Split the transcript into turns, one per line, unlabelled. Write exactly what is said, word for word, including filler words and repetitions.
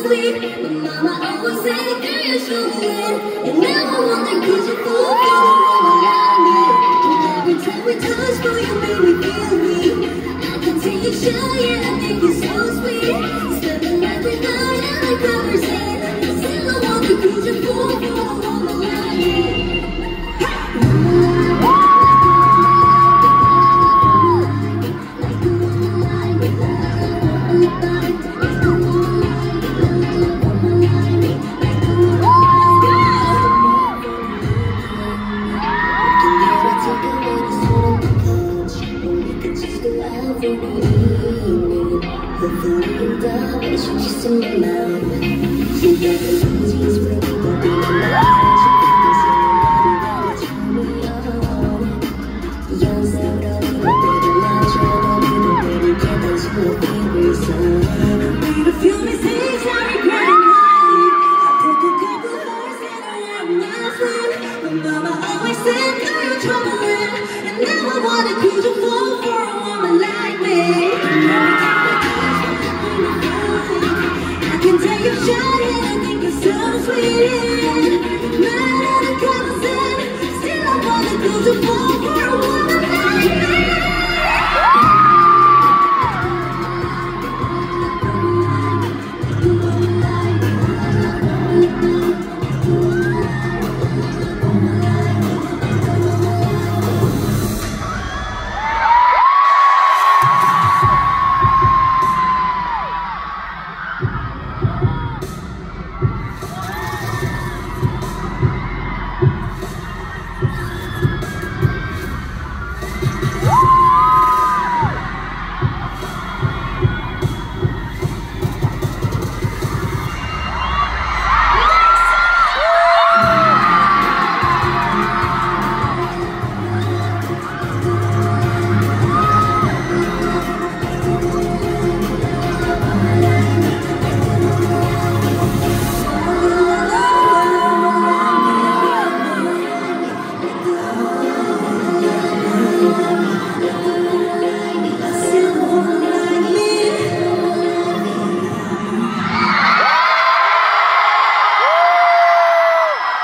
sweet. My mama always said, girl, you're so weird. And now I wonder, could you fall for a woman like me? And every time we touch, boy, you make me feel me. I can tell you're shy, and I think you're so sweet. Spend the night with night, and I covers it. Still I wonder, could you fall for a woman like me? She's in my mouth. She got the roses for me, but in my mouth. She got the roses for me, but young sound of me, but I'm not trying to be the baby. Get down to your favorite song. Made a few mistakes, I regret it. I broke a couple hearts and I am not friend. But mama always said, girl, you're troubling. And now I wanna could you fall for a woman like me? Can tell you're shy and I think you're so sweet. Mad at the conversation, still I wanna go to fall for a woman like me.
You